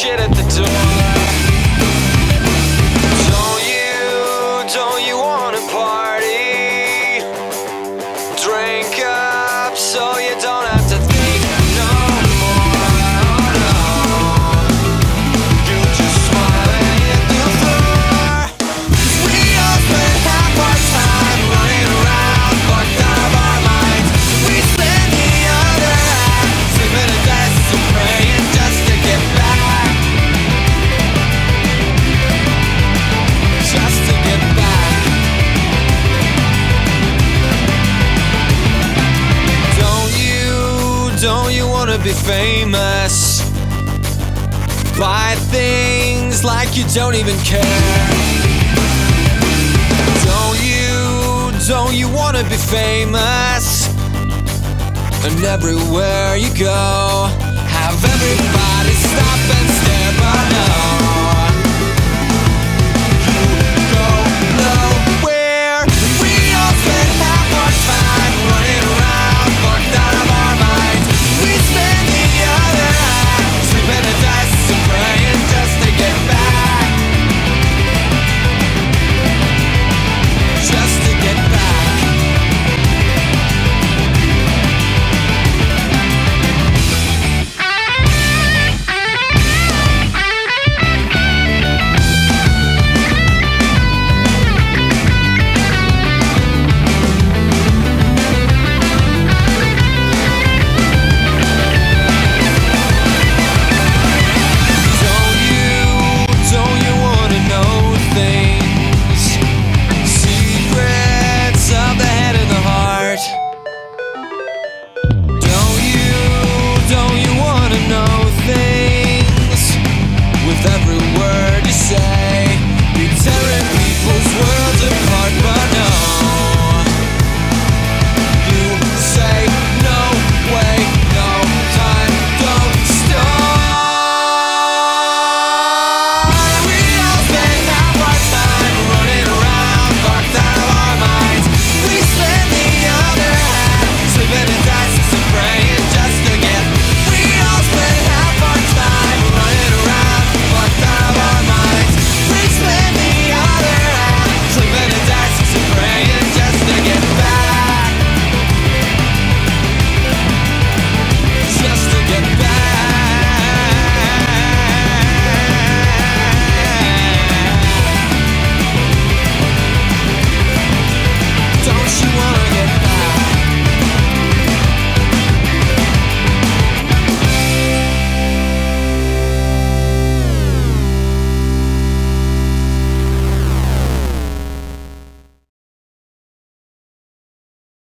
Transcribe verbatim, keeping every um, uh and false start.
shit at the door. Don't you, don't you wanna party? Drink up so you don't have to think no more, no. You just smile and hit the floor. We all spend half our time running around, fucked out of our minds. We spend the other half sleeping to death and praying just to get back. Just to get back. Don't you, don't you wanna be famous? Buy things like you don't even care. Don't you, don't you wanna be famous? And everywhere you go, have everybody stop and stare, but